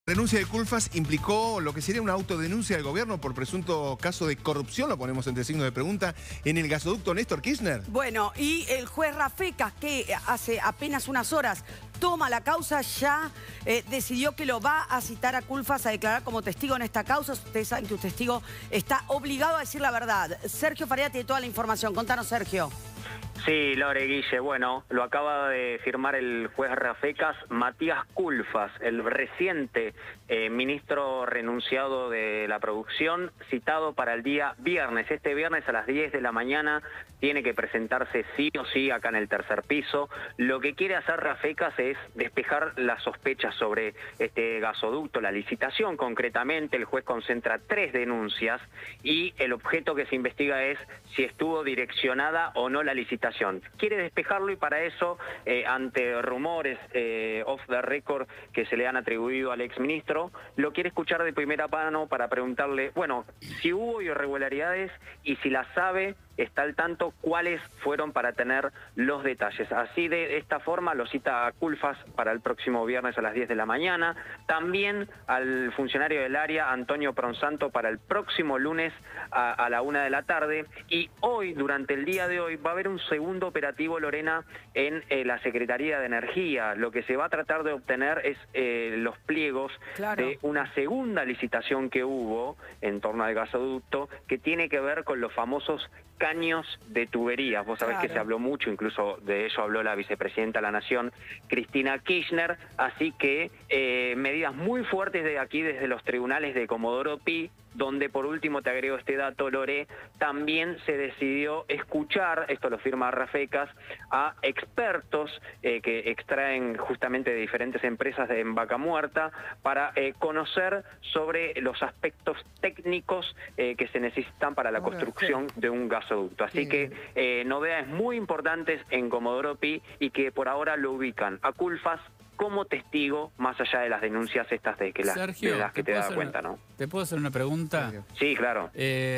La denuncia de Culfas implicó lo que sería una autodenuncia del gobierno por presunto caso de corrupción, lo ponemos entre signos de pregunta, en el gasoducto Néstor Kirchner. Bueno, y el juez Rafecas, que hace apenas unas horas toma la causa, ya decidió que lo va a citar a Culfas a declarar como testigo en esta causa. Ustedes saben que un testigo está obligado a decir la verdad. Sergio Farea tiene toda la información. Contanos, Sergio. Sí, Lore, Guille, bueno, lo acaba de firmar el juez Rafecas. Matías Culfas, el reciente ministro renunciado de la producción, citado para el día viernes. Este viernes a las 10 de la mañana tiene que presentarse sí o sí acá en el tercer piso. Lo que quiere hacer Rafecas es despejar las sospechas sobre este gasoducto, la licitación concretamente. El juez concentra 3 denuncias y el objeto que se investiga es si estuvo direccionada o no la licitación. Quiere despejarlo y para eso, ante rumores off the record que se le han atribuido al exministro, lo quiere escuchar de primera mano para preguntarle, bueno, si hubo irregularidades y si las sabe, está al tanto cuáles fueron para tener los detalles. Así de esta forma lo cita a Culfas para el próximo viernes a las 10 de la mañana. También al funcionario del área, Antonio Pronsanto, para el próximo lunes a la 1 de la tarde. Y hoy, durante el día de hoy, va a haber un segundo operativo, Lorena, en la Secretaría de Energía. Lo que se va a tratar de obtener es los pliegos de una segunda licitación que hubo en torno al gasoducto, que tiene que ver con los famosos caños de tuberías. Vos sabés que se habló mucho, incluso de ello habló la vicepresidenta de la Nación, Cristina Kirchner, así que medidas muy fuertes de aquí desde los tribunales de Comodoro Pi, donde por último te agrego este dato, Lore, también se decidió escuchar, esto lo firma Rafecas, a expertos que extraen justamente de diferentes empresas en Vaca Muerta para conocer sobre los aspectos técnicos que se necesitan para la construcción de un gasoducto. Así que novedades muy importantes en Comodoro Pi y que por ahora lo ubican a Culfas como testigo, más allá de las denuncias estas de que Sergio, de las que te das cuenta, ¿no? ¿Te puedo hacer una pregunta? Sí, claro.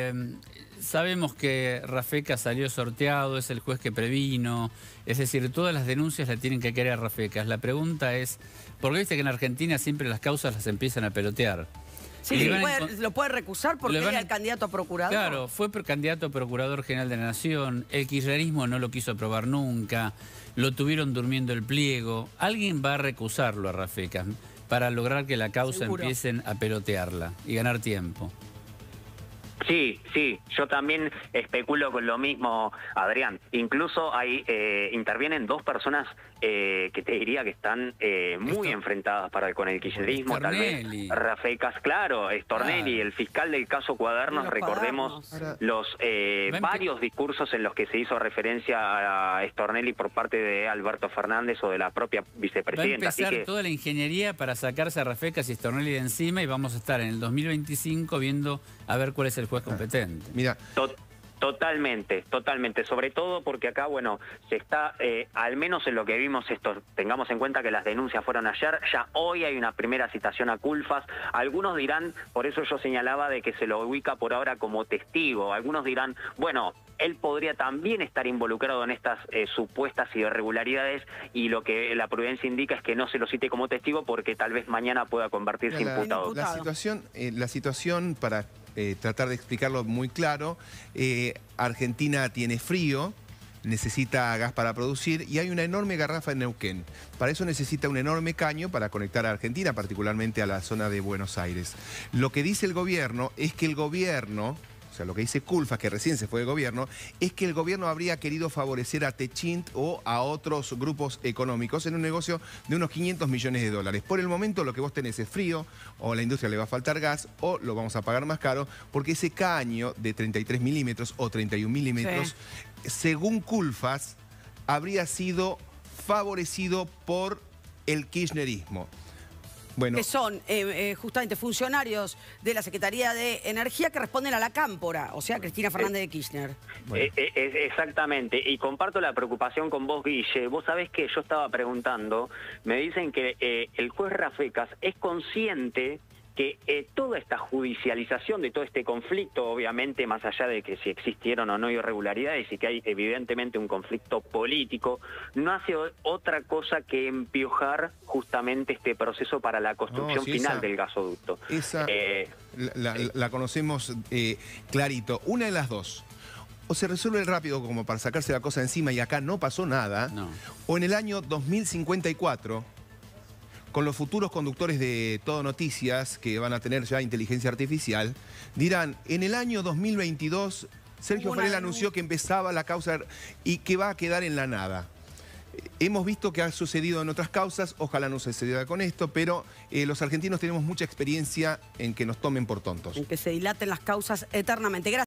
Sabemos que Rafecas salió sorteado, es el juez que previno, es decir, todas las denuncias la tienen que querer Rafecas. La pregunta es, porque viste que en Argentina siempre las causas las empiezan a pelotear. Sí, lo puede recusar porque era el candidato a procurador. Claro, fue candidato a procurador general de la Nación, el kirchnerismo no lo quiso aprobar nunca, lo tuvieron durmiendo el pliego. Alguien va a recusarlo a Rafecas para lograr que la causa empiecen a pelotearla y ganar tiempo. Sí, yo también especulo con lo mismo, Adrián. Incluso hay intervienen 2 personas que te diría que están muy enfrentadas con el kirchnerismo, tal vez Rafecas, claro, Stornelli, el fiscal del caso Cuadernos, recordemos los varios discursos en los que se hizo referencia a Stornelli por parte de Alberto Fernández o de la propia vicepresidenta. Va a empezar toda la ingeniería para sacarse a Rafecas y Stornelli de encima y vamos a estar en el 2025 viendo a ver cuál es el juez competente. Mira. Totalmente. Sobre todo porque acá, bueno, se está, al menos en lo que vimos esto, tengamos en cuenta que las denuncias fueron ayer, ya hoy hay una primera citación a Culfas. Algunos dirán, por eso yo señalaba de que se lo ubica por ahora como testigo. Algunos dirán, bueno, él podría también estar involucrado en estas supuestas irregularidades y lo que la prudencia indica es que no se lo cite como testigo porque tal vez mañana pueda convertirse imputado. La situación para tratar de explicarlo muy claro, Argentina tiene frío, necesita gas para producir y hay una enorme garrafa en Neuquén. Para eso necesita un enorme caño para conectar a Argentina, particularmente a la zona de Buenos Aires. Lo que dice el gobierno es que el gobierno, o sea, lo que dice Culfas, que recién se fue del gobierno, es que el gobierno habría querido favorecer a Techint o a otros grupos económicos en un negocio de unos 500 millones de dólares. Por el momento lo que vos tenés es frío, o a la industria le va a faltar gas, o lo vamos a pagar más caro, porque ese caño de 33 milímetros o 31 milímetros, según Culfas, habría sido favorecido por el kirchnerismo. Bueno, que son justamente funcionarios de la Secretaría de Energía que responden a la Cámpora, o sea, Cristina Fernández de Kirchner. Exactamente, y comparto la preocupación con vos, Guille. Vos sabés que yo estaba preguntando, me dicen que el juez Rafecas es consciente que toda esta judicialización de todo este conflicto, obviamente más allá de que si existieron o no irregularidades y que hay evidentemente un conflicto político, no hace otra cosa que empiojar justamente este proceso para la construcción final del gasoducto. Esa la conocemos clarito. Una de las dos. O se resuelve rápido como para sacarse la cosa encima y acá no pasó nada, o en el año 2054... con los futuros conductores de Todo Noticias, que van a tener ya inteligencia artificial, dirán, en el año 2022, Sergio Farell anunció que empezaba la causa y que va a quedar en la nada. Hemos visto que ha sucedido en otras causas, ojalá no suceda con esto, pero los argentinos tenemos mucha experiencia en que nos tomen por tontos. En que se dilaten las causas eternamente. Gracias.